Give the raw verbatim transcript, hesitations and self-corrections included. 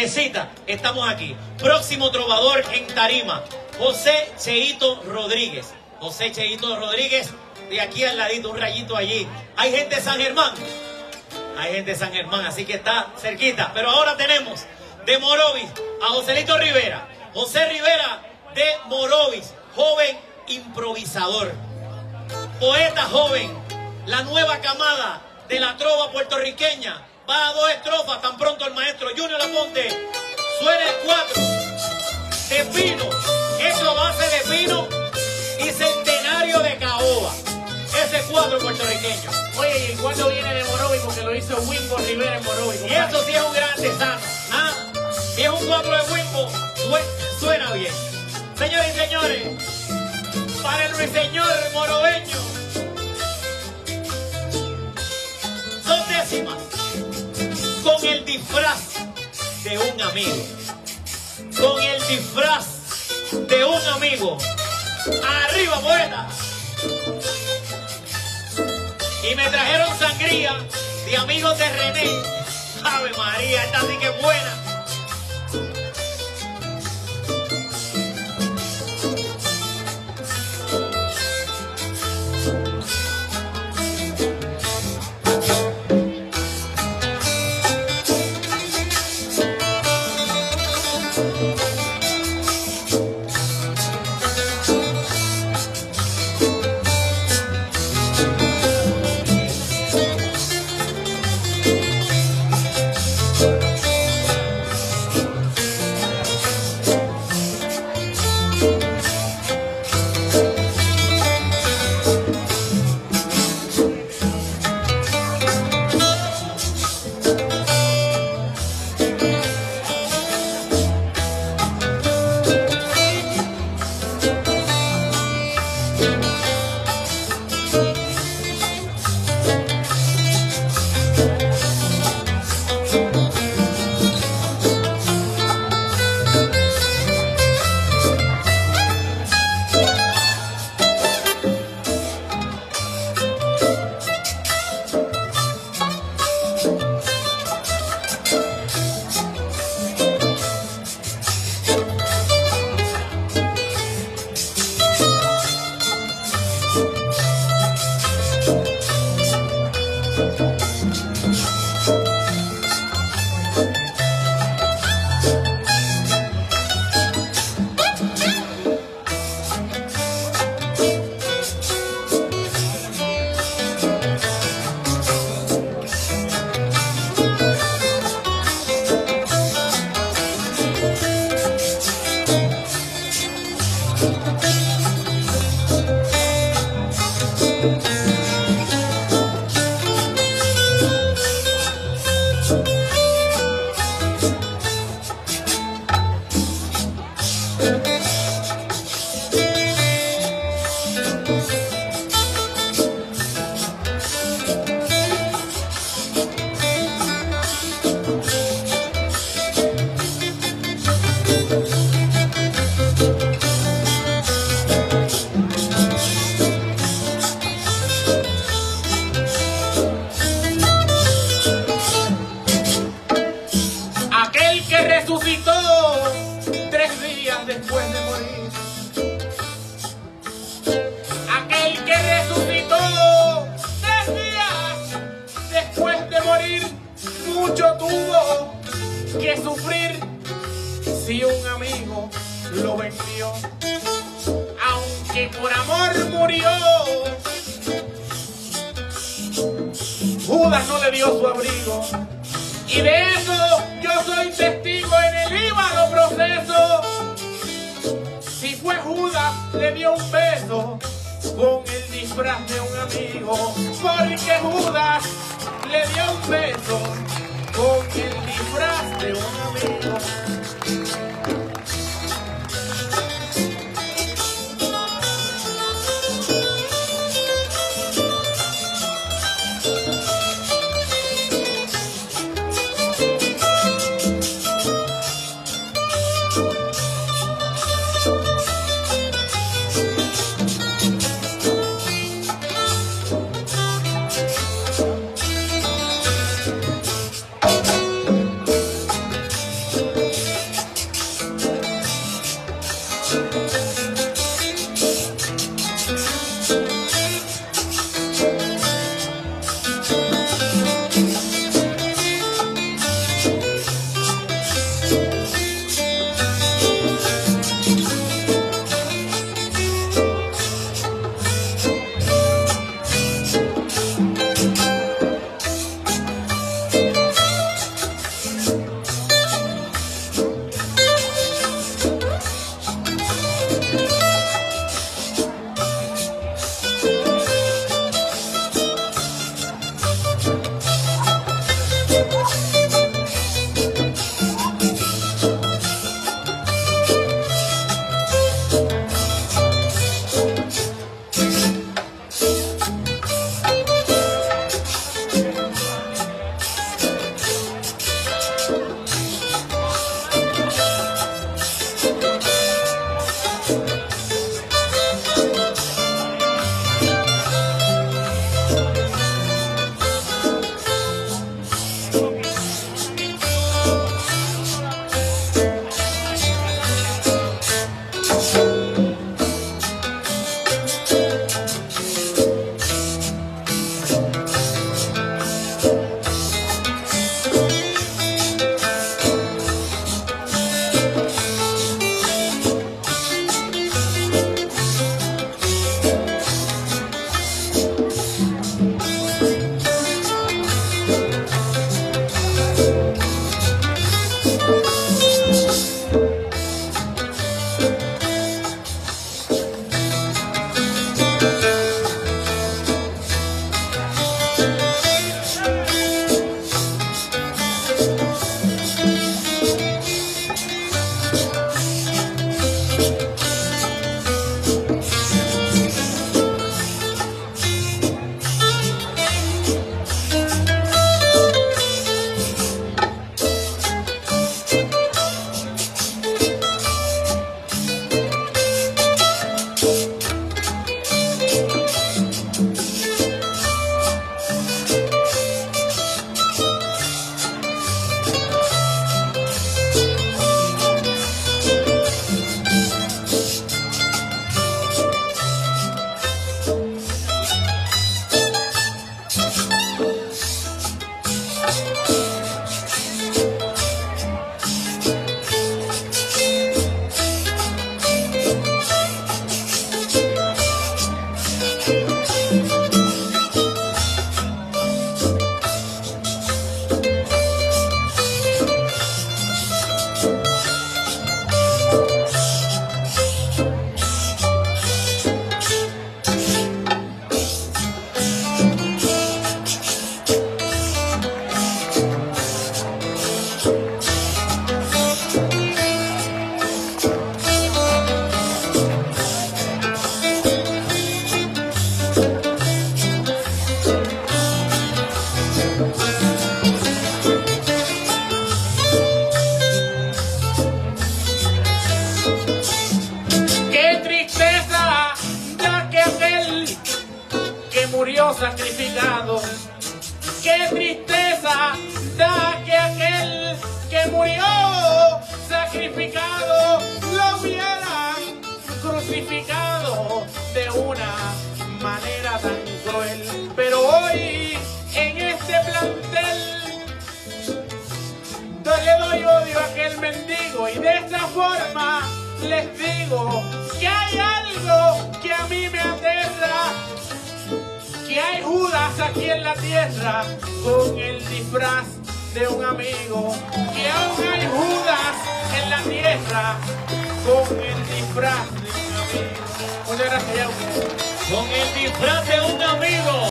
Necesita, estamos aquí. Próximo trovador en tarima, José Cheito Rodríguez. José Cheito Rodríguez, de aquí al ladito, un rayito allí. Hay gente de San Germán. Hay gente de San Germán, así que está cerquita. Pero ahora tenemos de Morovis a Joselito Rivera. José Rivera de Morovis, joven improvisador. Poeta joven, la nueva camada de la trova puertorriqueña. Va a dos estrofas, tan pronto el maestro Junior Aponte suena el cuatro de Pino, hecho base de Pino y centenario de caoba. Ese cuatro puertorriqueño. Oye, ¿y cuándo viene de Morovis? Porque lo hizo Wimbo Rivera en Morovis. Y eso sí es un gran artesano. ¿Ah? Si es un cuatro de Wimbo, suena bien. Señores y señores, para el ruiseñor moroveño, dos décimas. Con el disfraz de un amigo. Con el disfraz de un amigo. Arriba, poeta. Y me trajeron sangría de amigos de René. Ave María, esta sí que es buena. murió sacrificado. Qué tristeza da que aquel que murió sacrificado lo hubieran crucificado de una manera tan cruel. Pero hoy en este plantel le doy odio a aquel mendigo y de esta forma les digo que hay algo que a mí me aterra, que hay Judas aquí en la tierra con el disfraz de un amigo, que aún hay Judas en la tierra con el disfraz de un amigo. Muchas gracias, Yauque. Con el disfraz de un amigo.